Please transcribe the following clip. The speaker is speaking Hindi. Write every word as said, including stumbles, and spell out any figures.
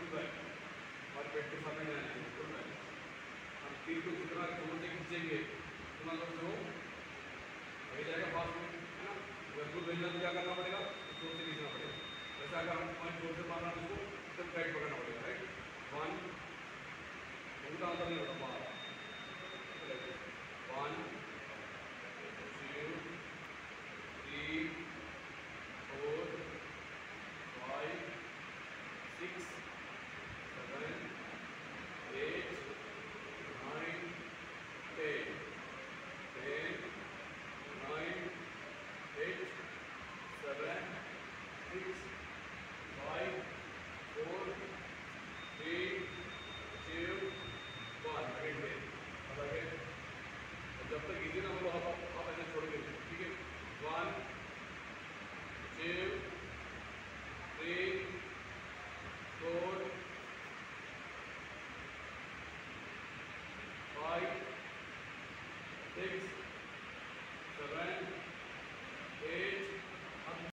फुल बैक, और पेट के सामने जाना है फुल बैक। हम तीर को जितना जोर से खींचेंगे उतना जोर से वो वही जाएगा फास्ट में, है ना। अगर फुल भेजना तो क्या करना पड़ेगा, जोर से खींचना पड़ेगा। वैसे अगर हम पॉइंट जोर से मारना तो उसको एकदम टाइट पकड़ना पड़ेगा, राइट। वन, उनका अंदर नहीं होता, बाहर one two three four five six seven eight nine ten ten nine eight seven six five four three two one. Again ten. अब अगेन जब तक इजी ना हो आप आप ऐसे छोड़ेंगे, ठीक है। One two three four five six